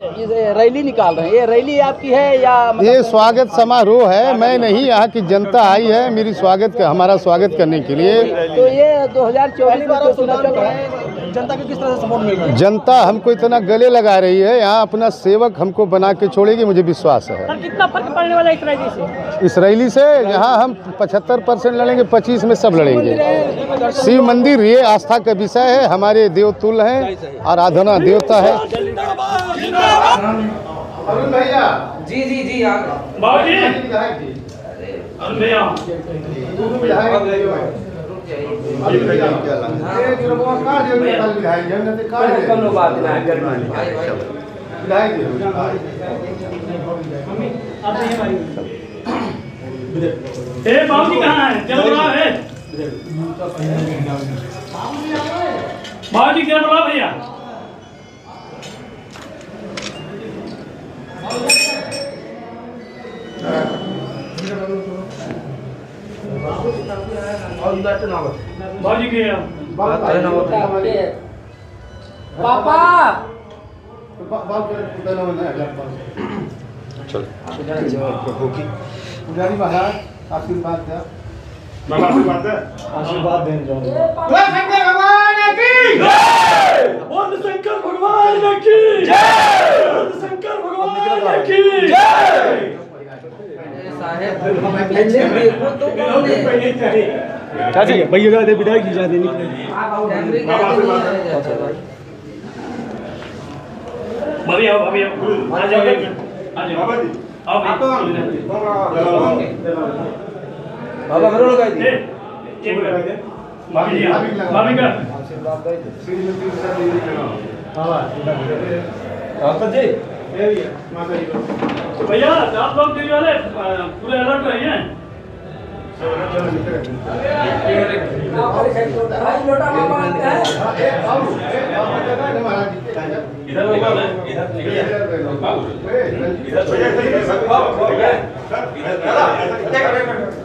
Rally निकाल रहे हैं, ये रैली आपकी है या ये स्वागत समारोह है। मैं नहीं, यहाँ की जनता आई है मेरी हमारा स्वागत करने के लिए। तो ये 2024 में जो चुनाव चल रहा है, जनता को किस तरह से सपोर्ट मिल रहा है? जनता हमको इतना गले लगा रही है, यहाँ अपना सेवक हमको बना के छोड़ेगी, मुझे विश्वास है। सर कितना फर्क पड़ने वाला है इस रैली से? इस रैली से यहाँ हम 75% लड़ेंगे, 25 में सब लड़ेंगे। शिव मंदिर ये आस्था का विषय है, हमारे देवतुल्य हैं, आराधना देवता है। अरुण भैया जी जी जी आ बाबूजी अरुण भैया बाबूजी कहाँ है? क्या बोला है बाबूजी? क्या बोला भैया? बाबूजी के पापा पुजारी महाराज आशीर्वाद दे, आशीर्वाद देने शंकर भगवान की जय, बोल शंकर भगवान की जय, बोल शंकर भगवान की जय। चाची भैया का विदाई की जा देनी भाभी आओ, भाभी आओ, आ जाओ, आ जाओ बाबा करो लगाई दी भाभी भाभी का श्रीमती जी भैया आप लोग दिल्ली वाले पूरे अलर्ट रहिए। इधर